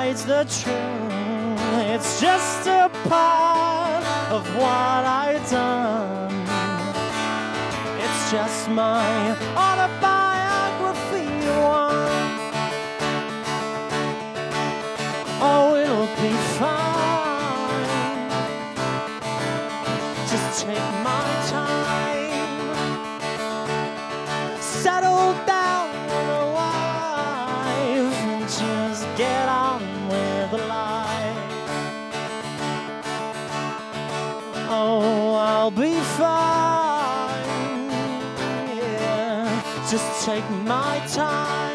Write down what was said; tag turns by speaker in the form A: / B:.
A: hides the truth. It's just a part of what I've done. It's just my autobiography. Oh, it'll be fine. Just take my time. Settle down with a wife and just get on with life. Oh, I'll be fine. Yeah, just take my time.